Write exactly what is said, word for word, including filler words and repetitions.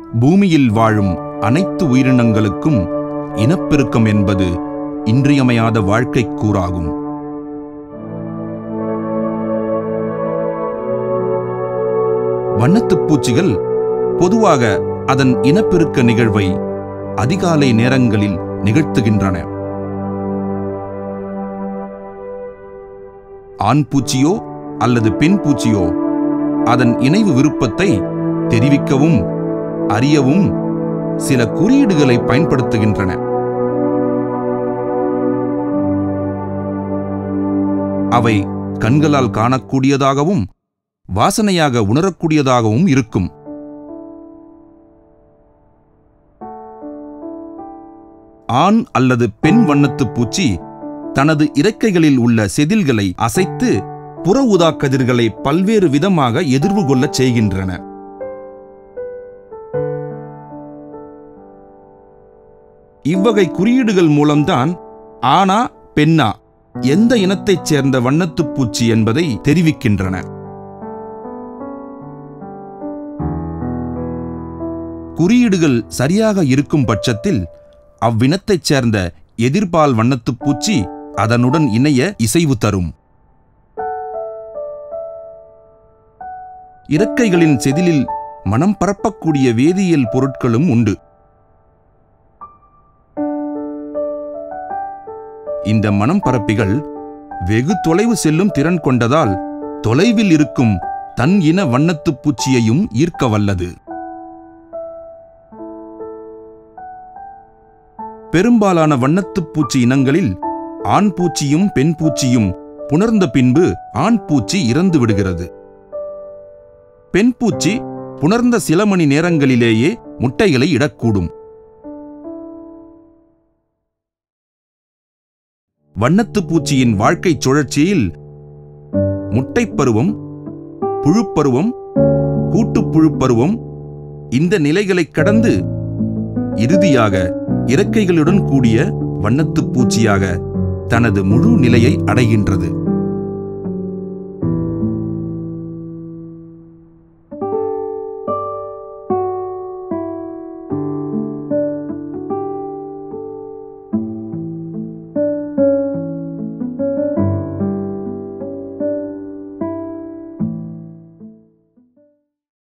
பூமியில் வாழும் அனைத்து உயிரினங்களுக்கும் இனப்பெருக்கம் என்பது இன்றியமையாத வாழ்க்கைக் கூறாகும். வண்ணத்துப் பூச்சிகள் பொதுவாக அதன் இனப்பெருக்க நிகழ்வை அதிகாலை நேரங்களில் நிகழ்த்துகின்றன. ஆண் பூச்சியோ அல்லது பெண் பூச்சியோ அதன் இணைவு விருப்பத்தை தெரிவிக்கவும் அறியவும் சில குறியீடுகளை பயன்படுத்துகின்றன. அவை கண்களால் காணக்கூடியதாகவும் வாசனையாக உணரக்கூடியதாகவும் இருக்கும். ஆண் அல்லது பெண் வண்ணத்துப் பூச்சி தனது இறக்கைகளில் உள்ள செதில்களை அசைத்து புற ஊதா கதிர்களை பல்வேறு விதமாக எதிர்வு கொள்ளச் செய்கின்றன. இவ்வகை குறியீடுகள் மூலம்தான் ஆணா பெண்ணா எந்த இனத்தைச் சேர்ந்த வண்ணத்துப் பூச்சி என்பதை தெரிவிக்கின்றன. குறியீடுகள் சரியாக இருக்கும் பட்சத்தில் அவ்வினத்தைச் சேர்ந்த எதிர்பால் வண்ணத்துப் பூச்சி அதனுடன் இணைய இசைவு தரும். இறக்கைகளின் செதிலில் மனம் பரப்பக்கூடிய வேதியியல் பொருட்களும் உண்டு. இந்த மனம் பரப்பிகள் வெகு தொலைவு செல்லும் திறன் கொண்டதால் தொலைவில் இருக்கும் தன் இன வண்ணத்துப் பூச்சியையும் ஈர்க்க வல்லது. பெரும்பாலான வண்ணத்துப் பூச்சி இனங்களில் ஆண் பூச்சியும் பெண் பூச்சியும் புணர்ந்த பின்பு ஆண் பூச்சி இறந்து விடுகிறது. பெண் பூச்சி புணர்ந்த சில மணி நேரங்களிலேயே முட்டைகளை இடக்கூடும். வண்ணத்துப் பூச்சியின் வாழ்க்கை சுழற்சியில் முட்டைப்பருவம், புழுப்பருவம், கூட்டுப்புழுப்பருவம் இந்த நிலைகளை கடந்து இறுதியாக இறக்கைகளுடன் கூடிய வண்ணத்துப் பூச்சியாக தனது முழு நிலையை அடைகின்றது.